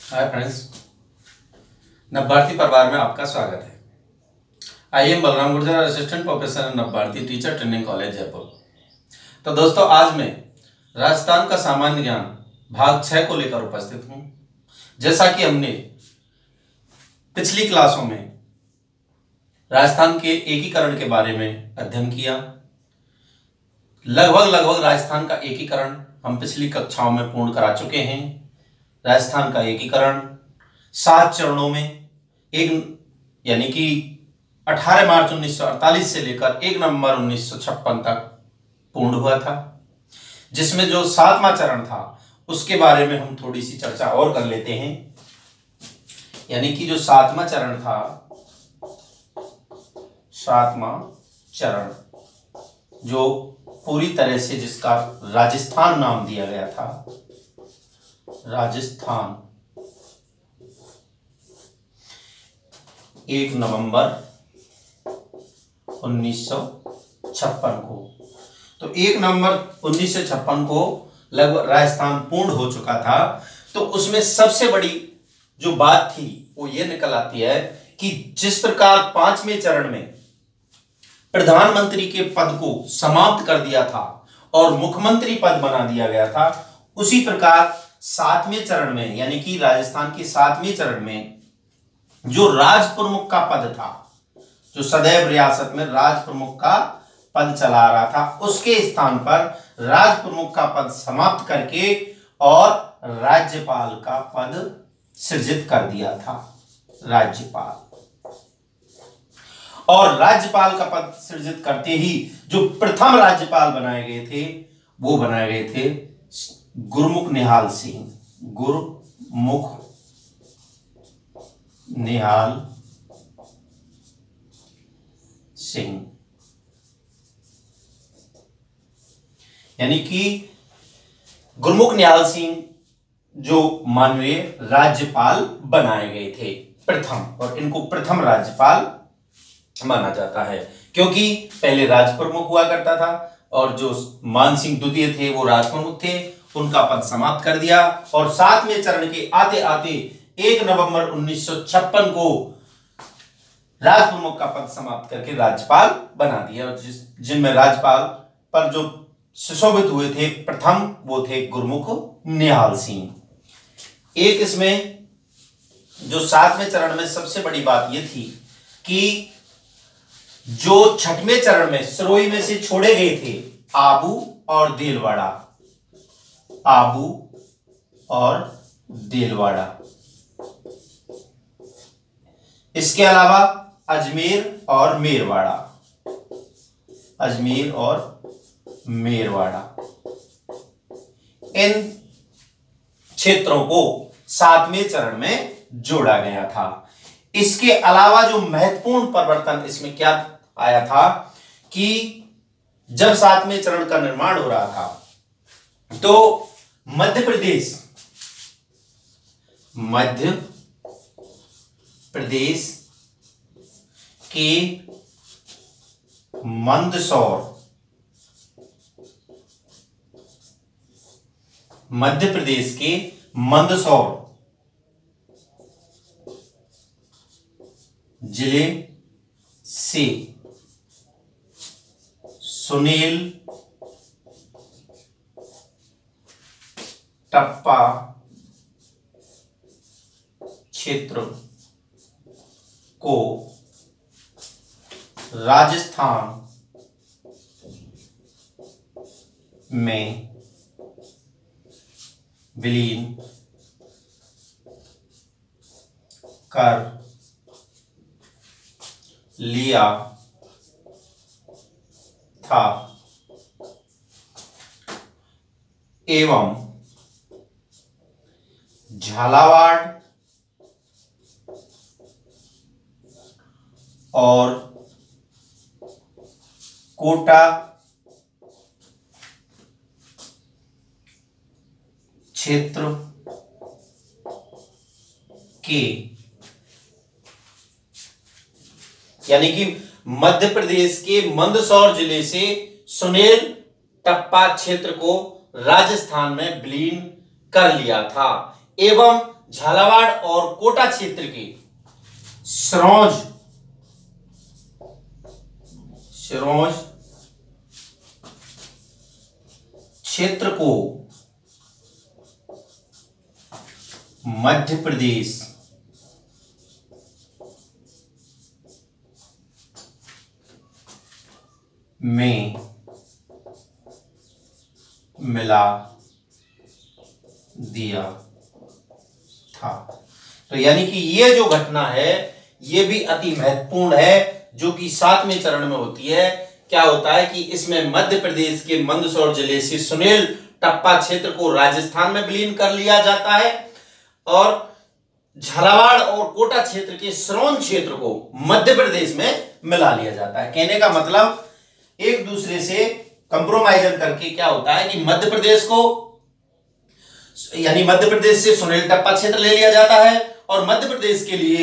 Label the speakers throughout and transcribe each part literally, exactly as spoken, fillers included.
Speaker 1: Hi friends, Navbharati परिवार में आपका स्वागत है। I am Balram Gurjar, assistant professor Navbharati teacher training college Jaipur. तो दोस्तों, आज मैं राजस्थान का सामान्य ज्ञान भाग छः को लेकर उपस्थित हूँ। जैसा कि हमने पिछली क्लासों में राजस्थान के एकीकरण के बारे में अध्ययन किया, लगभग लगभग राजस्थान का एकीकरण हम पिछली कक्षाओं में पूर्ण करा चुके हैं। राजस्थान का एकीकरण सात चरणों में एक यानी कि अठारह मार्च उन्नीस सौ अड़तालीस से लेकर एक नवंबर उन्नीस सौ छप्पन तक पूर्ण हुआ था, जिसमें जो सातवां चरण था उसके बारे में हम थोड़ी सी चर्चा और कर लेते हैं। यानी कि जो सातवां चरण था, सातवां चरण जो पूरी तरह से जिसका राजस्थान नाम दिया गया था, राजस्थान, एक नवंबर उन्नीस सौ छप्पन को। तो एक नवंबर उन्नीस सौ छप्पन को लगभग राजस्थान पूर्ण हो चुका था। तो उसमें सबसे बड़ी जो बात थी वो ये निकल आती है कि जिस प्रकार पांचवें चरण में प्रधानमंत्री के पद को समाप्त कर दिया था और मुख्यमंत्री पद बना दिया गया था, उसी प्रकार सातवें चरण में यानी कि राजस्थान के सातवें चरण में जो राज प्रमुख का पद था, जो सदैव रियासत में राज प्रमुख का पद चला रहा था, उसके स्थान पर राज प्रमुख का पद समाप्त करके और राज्यपाल का पद सृजित कर दिया था। राज्यपाल और राज्यपाल का पद सृजित करते ही जो प्रथम राज्यपाल बनाए गए थे वो बनाए गए थे गुरमुख निहाल सिंह। गुरमुख निहाल सिंह यानी कि गुरमुख निहाल सिंह जो माननीय राज्यपाल बनाए गए थे प्रथम, और इनको प्रथम राज्यपाल माना जाता है क्योंकि पहले राज प्रमुख हुआ करता था और जो मान सिंह द्वितीय थे वो राज प्रमुख थे, उनका पद समाप्त कर दिया और सातवें चरण के आते आते एक नवंबर उन्नीस सौ छप्पन को राज प्रमुख का पद समाप्त करके राज्यपाल बना दिया। और जिस जिनमें राज्यपाल पर जो सुशोभित हुए थे प्रथम वो थे गुरमुख निहाल सिंह। एक इसमें जो सातवें चरण में सबसे बड़ी बात यह थी कि जो छठवें चरण में सिरोही में से छोड़े गए थे आबू और देलवाड़ा, आबू और देलवाड़ा, इसके अलावा अजमेर और मेरवाड़ा, अजमेर और मेरवाड़ा, इन क्षेत्रों को सातवें चरण में जोड़ा गया था। इसके अलावा जो महत्वपूर्ण परिवर्तन इसमें क्या आया था कि जब सातवें चरण का निर्माण हो रहा था तो मध्य प्रदेश मध्य प्रदेश के मंदसौर मध्य प्रदेश के मंदसौर जिले से सुनील टप्पा क्षेत्र को राजस्थान में विलीन कर लिया था एवं झालावाड़ और कोटा क्षेत्र के यानी कि मध्य प्रदेश के मंदसौर जिले से सुनील टप्पा क्षेत्र को राजस्थान में विलीन कर लिया था एवं झालावाड़ और कोटा क्षेत्र के सिरोंज सिरोंज क्षेत्र को मध्य प्रदेश में मिला दिया था। तो यानी कि ये जो घटना है ये भी अति महत्वपूर्ण है, जो कि सातवें चरण में होती है। क्या होता है कि इसमें मध्य प्रदेश के मंदसौर जिले से सुनील टप्पा क्षेत्र को राजस्थान में विलीन कर लिया जाता है और झालावाड़ और कोटा क्षेत्र के सिरोंज क्षेत्र को मध्य प्रदेश में मिला लिया जाता है। कहने का मतलब एक दूसरे से कंप्रोमाइजन करके क्या होता है कि मध्य प्रदेश को, यानी मध्य प्रदेश से सुनील टप्पा क्षेत्र ले लिया जाता है और मध्य प्रदेश के लिए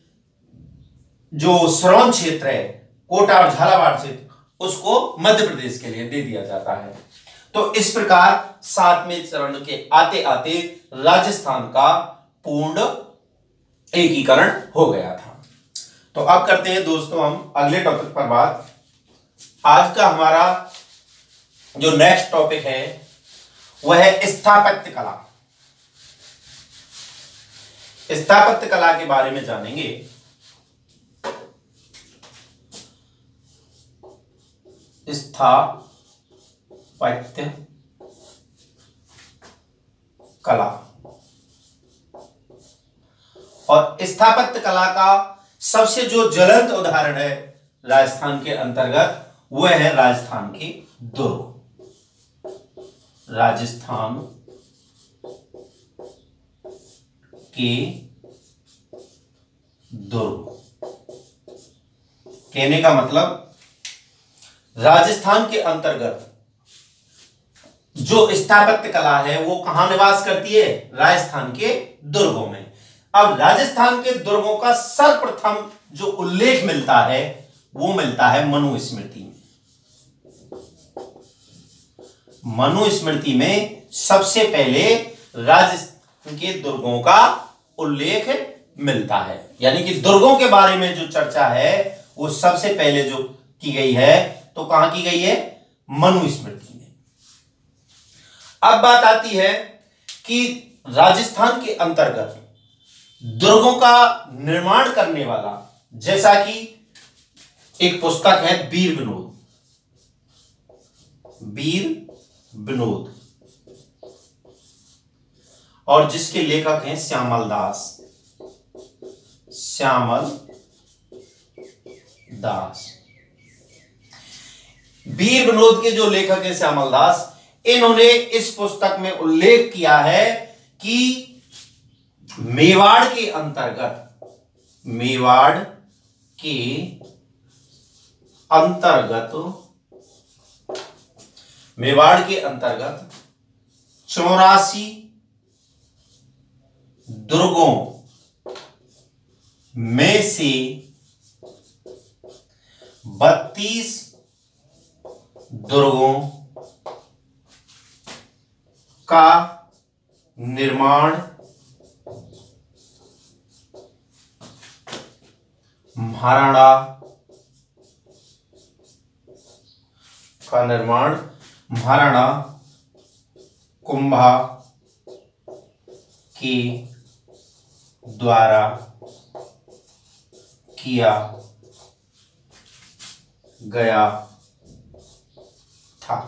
Speaker 1: जो सिरोंज क्षेत्र है, कोटा और झालावाड़ क्षेत्र, उसको मध्य प्रदेश के लिए दे दिया जाता है। तो इस प्रकार सातवें चरण के आते आते राजस्थान का पूर्ण एकीकरण हो गया था। तो अब करते हैं दोस्तों हम अगले टॉपिक पर बात। आज का हमारा जो नेक्स्ट टॉपिक है वह है स्थापत्य कला। स्थापत्य कला के बारे में जानेंगे। स्थापत्य कला, और स्थापत्य कला का सबसे जो ज्वलंत उदाहरण है राजस्थान के अंतर्गत वह है राजस्थान के दुर्ग। राजस्थान के दुर्ग कहने का मतलब राजस्थान के अंतर्गत जो स्थापत्य कला है वो कहां निवास करती है? राजस्थान के दुर्गों में। अब राजस्थान के दुर्गों का सर्वप्रथम जो उल्लेख मिलता है वो मिलता है मनुस्मृति में। मनुस्मृति में सबसे पहले राजस्थान के दुर्गों का उल्लेख मिलता है, यानी कि दुर्गों के बारे में जो चर्चा है वो सबसे पहले जो की गई है तो कहां की गई है? मनुस्मृति में। अब बात आती है कि राजस्थान के अंतर्गत दुर्गों का निर्माण करने वाला, जैसा कि एक पुस्तक है वीर विनोद, वीर विनोद, और जिसके लेखक हैं श्यामल दास, श्यामल दास। वीर विनोद के जो लेखक हैं श्यामल दास, इन्होंने इस पुस्तक में उल्लेख किया है कि मेवाड़ के अंतर्गत, मेवाड़ के अंतर्गत मेवाड़ के अंतर्गत चौरासी दुर्गों में से बत्तीस दुर्गों का निर्माण महाराणा का निर्माण महाराणा कुंभा के द्वारा किया गया था।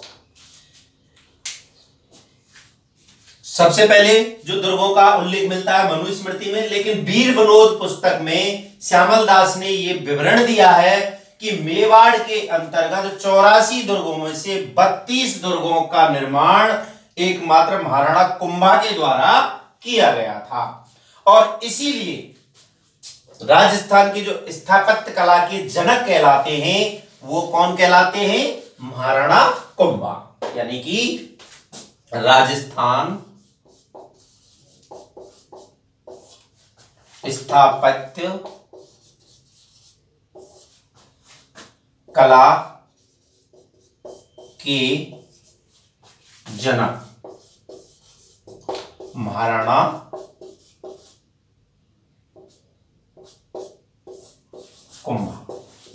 Speaker 1: सबसे पहले जो दुर्गों का उल्लेख मिलता है मनुस्मृति में, लेकिन वीर विनोद पुस्तक में श्यामल दास ने यह विवरण दिया है कि मेवाड़ के अंतर्गत चौरासी दुर्गों में से बत्तीस दुर्गों का निर्माण एकमात्र महाराणा कुंभा के द्वारा किया गया था। और इसीलिए राजस्थान की जो स्थापत्य कला के जनक कहलाते हैं वो कौन कहलाते हैं? महाराणा कुंभा। यानी कि राजस्थान स्थापत्य कला के जनक महाराणा कुंभा।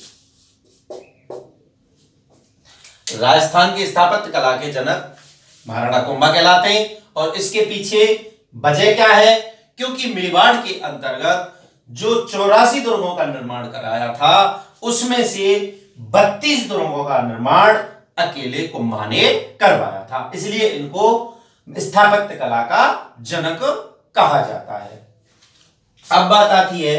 Speaker 1: राजस्थान की स्थापत्य कला के जनक महाराणा कुंभा कहलाते हैं। और इसके पीछे वजह क्या है? क्योंकि मेवाड़ के अंतर्गत जो चौरासी दुर्गों का निर्माण कराया था उसमें से बत्तीस दुर्गों का निर्माण अकेले कुंभा ने करवाया था, इसलिए इनको स्थापत्य कला का जनक कहा जाता है। अब बात आती है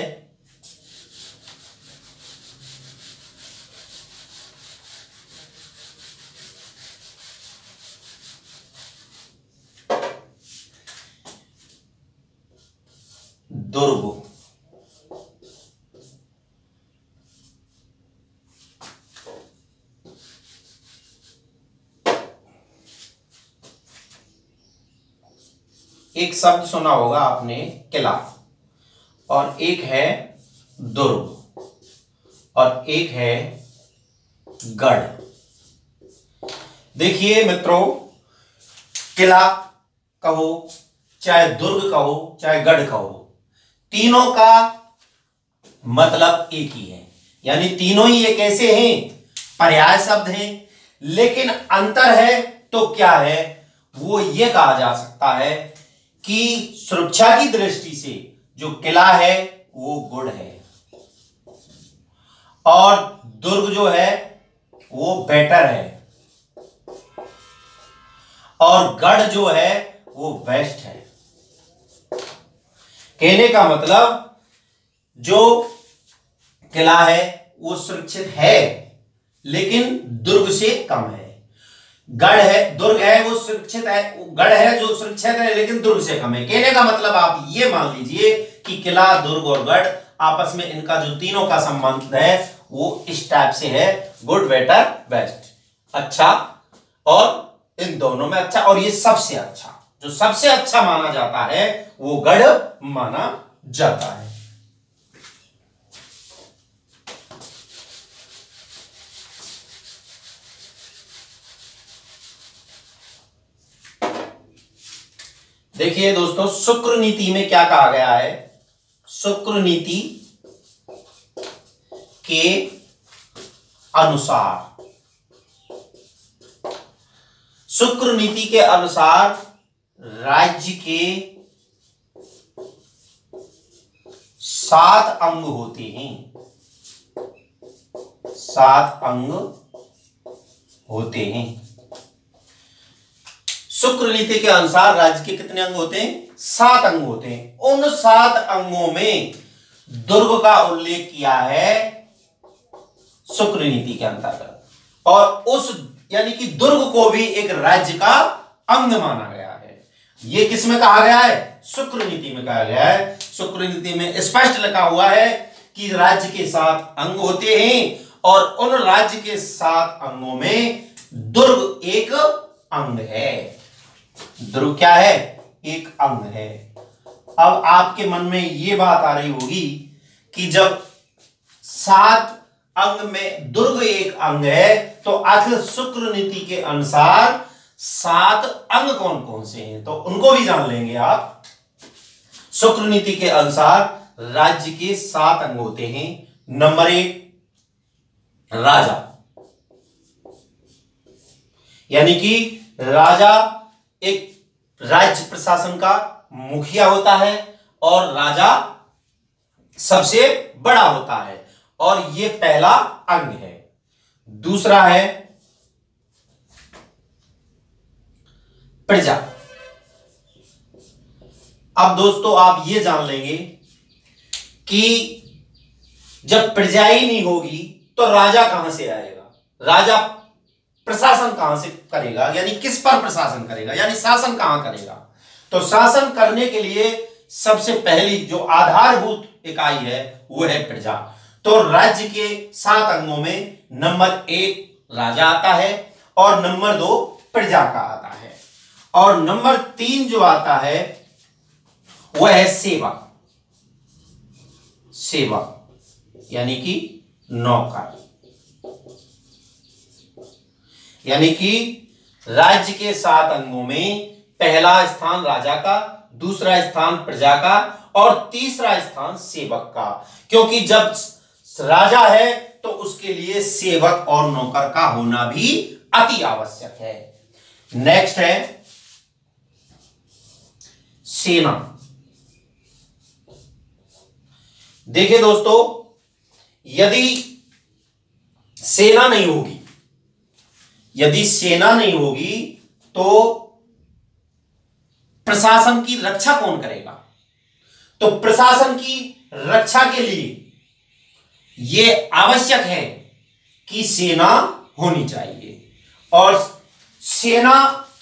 Speaker 1: दुर्ग। एक शब्द सुना होगा आपने किला, और एक है दुर्ग, और एक है गढ़। देखिए मित्रों, किला कहो चाहे दुर्ग कहो चाहे गढ़ कहो, तीनों का मतलब एक ही है, यानी तीनों ही एक ऐसे हैं, पर्याय शब्द हैं, लेकिन अंतर है तो क्या है? वो ये कहा जा सकता है कि सुरक्षा की दृष्टि से जो किला है वो गुड़ है, और दुर्ग जो है वो बेटर है, और गढ़ जो है वो बेस्ट है। कहने का मतलब जो किला है वो सुरक्षित है लेकिन दुर्ग से कम है, गढ़ है दुर्ग है वो सुरक्षित है, गढ़ है जो सुरक्षित है लेकिन दुर्ग से कम है। कहने का मतलब आप ये मान लीजिए कि किला, दुर्ग और गढ़ आपस में इनका जो तीनों का संबंध है वो इस टाइप से है, गुड, बेटर, बेस्ट, अच्छा, और इन दोनों में अच्छा, और ये सबसे अच्छा, जो सबसे अच्छा माना जाता है वो गढ़ माना जाता है। देखिए दोस्तों, शुक्र नीति में क्या कहा गया है? शुक्र नीति के अनुसार शुक्र नीति के अनुसार राज्य के सात अंग होते हैं, सात अंग होते हैं। शुक्र नीति के अनुसार राज्य के कितने अंग होते हैं? सात अंग होते हैं। उन सात अंगों में दुर्ग का उल्लेख किया है शुक्र नीति के अंतर्गत, और उस यानी कि दुर्ग को भी एक राज्य का अंग माना गया है। यह किसमें कहा गया है? शुक्र नीति में कहा गया है। शुक्र नीति में स्पष्ट लिखा हुआ है कि राज्य के सात अंग होते हैं, और उन राज्य के सात अंगों में दुर्ग एक अंग है। दुर्ग क्या है? एक अंग है। अब आपके मन में यह बात आ रही होगी कि जब सात अंग में दुर्ग एक अंग है तो आखिर शुक्र नीति के अनुसार सात अंग कौन कौन से हैं, तो उनको भी जान लेंगे आप। शुक्र नीति के अनुसार राज्य के सात अंग होते हैं। नंबर एक, राजा, यानी कि राजा एक राज्य प्रशासन का मुखिया होता है, और राजा सबसे बड़ा होता है, और यह पहला अंग है। दूसरा है प्रजा। अब दोस्तों आप यह जान लेंगे कि जब प्रजा ही नहीं होगी तो राजा कहां से आएगा? राजा प्रशासन कहां से करेगा, यानी किस पर प्रशासन करेगा, यानी शासन कहां करेगा? तो शासन करने के लिए सबसे पहली जो आधारभूत इकाई है वो है प्रजा। तो राज्य के सात अंगों में नंबर एक राजा आता है, और नंबर दो प्रजा का आता है, और नंबर तीन जो आता है वह है सेवा। सेवा यानी कि नौकर, यानी कि राज्य के सात अंगों में पहला स्थान राजा का, दूसरा स्थान प्रजा का, और तीसरा स्थान सेवक का। क्योंकि जब राजा है तो उसके लिए सेवक और नौकर का होना भी अति आवश्यक है। नेक्स्ट है सेना। देखिए दोस्तों, यदि सेना नहीं होगी यदि सेना नहीं होगी तो प्रशासन की रक्षा कौन करेगा? तो प्रशासन की रक्षा के लिए यह आवश्यक है कि सेना होनी चाहिए। और सेना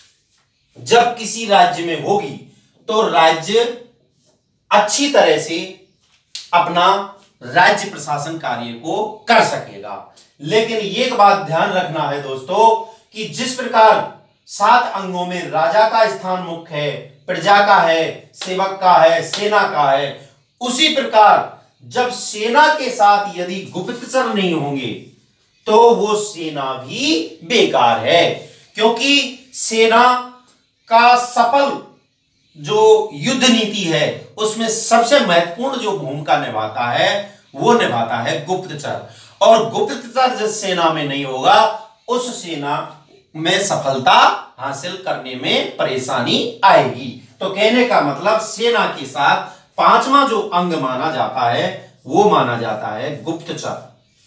Speaker 1: जब किसी राज्य में होगी तो राज्य अच्छी तरह से अपना राज्य प्रशासन कार्य को कर सकेगा। लेकिन एक बात ध्यान रखना है दोस्तों कि जिस प्रकार सात अंगों में राजा का स्थान मुख्य है, प्रजा का है, सेवक का है, सेना का है, उसी प्रकार जब सेना के साथ यदि गुप्तचर नहीं होंगे तो वो सेना भी बेकार है। क्योंकि सेना का सफल जो युद्ध नीति है उसमें सबसे महत्वपूर्ण जो भूमिका निभाता है वो निभाता है गुप्तचर। और गुप्तचर जिस सेना में नहीं होगा उस सेना में सफलता हासिल करने में परेशानी आएगी। तो कहने का मतलब सेना के साथ पांचवा जो अंग माना जाता है वो माना जाता है गुप्तचर।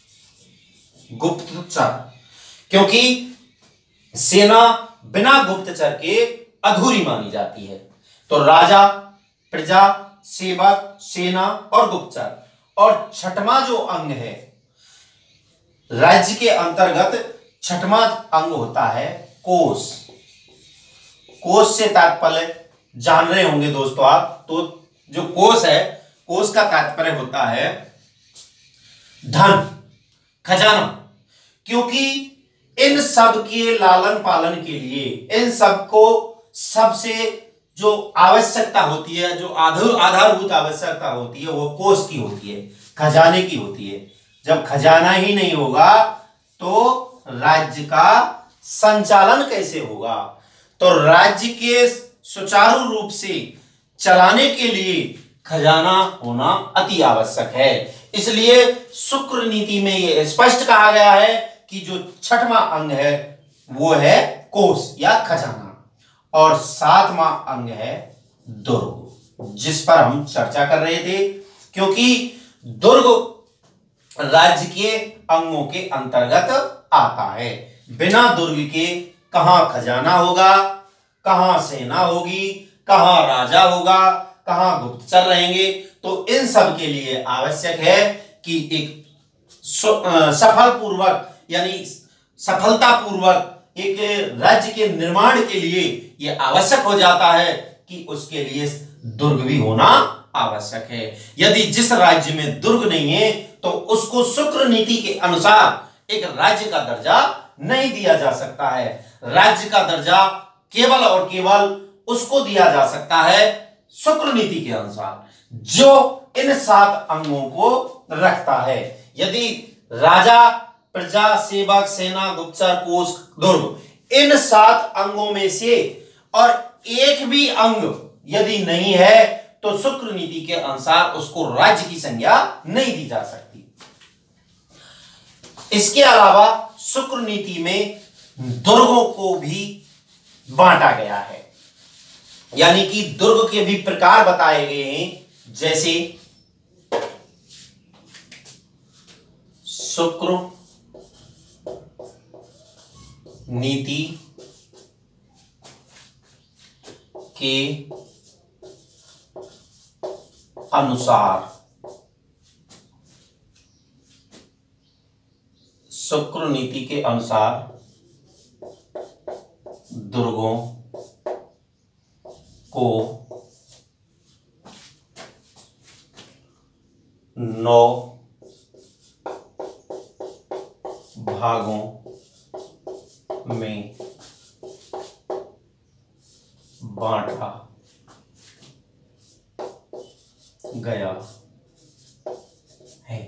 Speaker 1: गुप्तचर, क्योंकि सेना बिना गुप्तचर के अधूरी मानी जाती है। तो राजा, प्रजा, सेवक, सेना और गुप्तचर। और छठवां जो अंग है राज्य के अंतर्गत, छठवां अंग होता है कोष। कोष से तात्पर्य जान रहे होंगे दोस्तों आप। तो जो कोष है, कोष का तात्पर्य होता है धन, खजाना। क्योंकि इन सब के लालन पालन के लिए, इन सब को सबसे जो आवश्यकता होती है, जो आधारभूत आवश्यकता होती है वो कोष की होती है, खजाने की होती है। जब खजाना ही नहीं होगा तो राज्य का संचालन कैसे होगा? तो राज्य के सुचारू रूप से चलाने के लिए खजाना होना अति आवश्यक है। इसलिए शुक्र नीति में यह स्पष्ट कहा गया है कि जो छठवां अंग है वो है कोष या खजाना। और सातवां अंग है दुर्ग, जिस पर हम चर्चा कर रहे थे। क्योंकि दुर्ग राज्य के अंगों के अंतर्गत आता है। बिना दुर्ग के कहां खजाना होगा, कहां सेना होगी, कहां राजा होगा, कहां गुप्तचर रहेंगे। तो इन सब के लिए आवश्यक है कि एक सफल पूर्वक यानी सफलता पूर्वक एक राज्य के निर्माण के लिए यह आवश्यक हो जाता है कि उसके लिए दुर्ग भी होना आवश्यक है। यदि जिस राज्य में दुर्ग नहीं है तो उसको शुक्र नीति के अनुसार एक राज्य का दर्जा नहीं दिया जा सकता है। राज्य का दर्जा केवल और केवल उसको दिया जा सकता है शुक्र नीति के अनुसार जो इन सात अंगों को रखता है। यदि राजा, प्रजा, सेवक, सेना, गुप्तचर, कोष, दुर्ग, इन सात अंगों में से और एक भी अंग यदि नहीं है तो शुक्र नीति के अनुसार उसको राज्य की संज्ञा नहीं दी जा सकती। इसके अलावा शुक्र नीति में दुर्गों को भी बांटा गया है, यानी कि दुर्ग के भी प्रकार बताए गए हैं। जैसे शुक्र नीति के अनुसार शुक्र नीति के अनुसार दुर्गों को नौ भागों में बांटा गया है।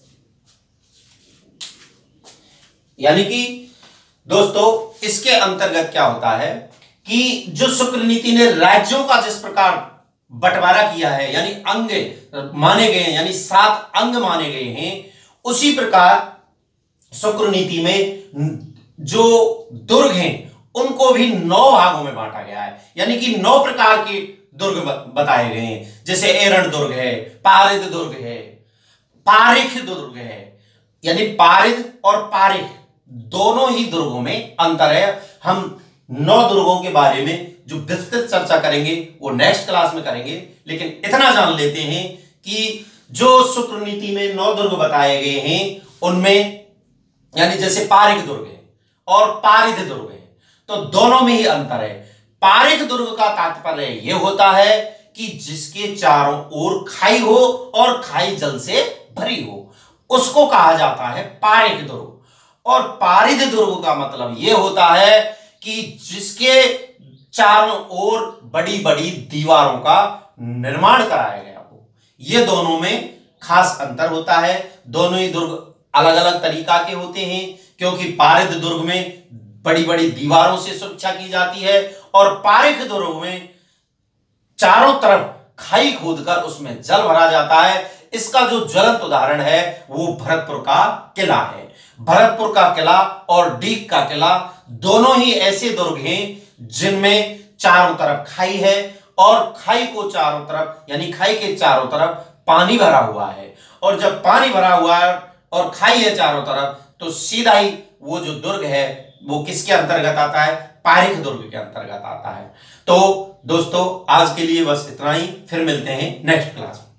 Speaker 1: यानी कि दोस्तों इसके अंतर्गत क्या होता है कि जो शुक्र नीति ने राज्यों का जिस प्रकार बंटवारा किया है, यानी अंग माने गए हैं, यानी सात अंग माने गए हैं, उसी प्रकार शुक्र नीति में जो दुर्ग हैं उनको भी नौ भागों में बांटा गया है, यानी कि नौ प्रकार के दुर्ग बताए गए हैं। जैसे एरण दुर्ग है, पारिद दुर्ग है, पारिख दुर्ग है, यानी पारिद और पारिख दोनों ही दुर्गों में अंतर है। हम नौ दुर्गों के बारे में जो विस्तृत चर्चा करेंगे वो नेक्स्ट क्लास में करेंगे, लेकिन इतना जान लेते हैं कि जो शुक्र नीति में नौ दुर्ग बताए गए हैं उनमें, यानी जैसे पारिक दुर्ग है और पारिद दुर्ग है, तो दोनों में ही अंतर है। पारिक दुर्ग का तात्पर्य यह होता है कि जिसके चारों ओर खाई हो और खाई जल से भरी हो, उसको कहा जाता है पारिक दुर्ग। और पारिद दुर्ग का मतलब यह होता है कि जिसके चारों ओर बड़ी बड़ी दीवारों का निर्माण कराया गया हो। यह दोनों में खास अंतर होता है। दोनों ही दुर्ग अलग अलग तरीका के होते हैं, क्योंकि पारिद दुर्ग में बड़ी बड़ी दीवारों से सुरक्षा की जाती है और पारिक दुर्ग में चारों तरफ खाई खोदकर उसमें जल भरा जाता है। इसका जो ज्वलंत उदाहरण है वो भरतपुर का किला है। भरतपुर का किला और डीग का किला दोनों ही ऐसे दुर्ग हैं जिनमें चारों तरफ खाई है और खाई को चारों तरफ, यानी खाई के चारों तरफ पानी भरा हुआ है। और जब पानी भरा हुआ है और खाई है चारों तरफ, तो सीधा ही वो जो दुर्ग है वो किसके अंतर्गत आता है? पारिक दुर्ग के अंतर्गत आता है। तो दोस्तों आज के लिए बस इतना ही, फिर मिलते हैं नेक्स्ट क्लास में।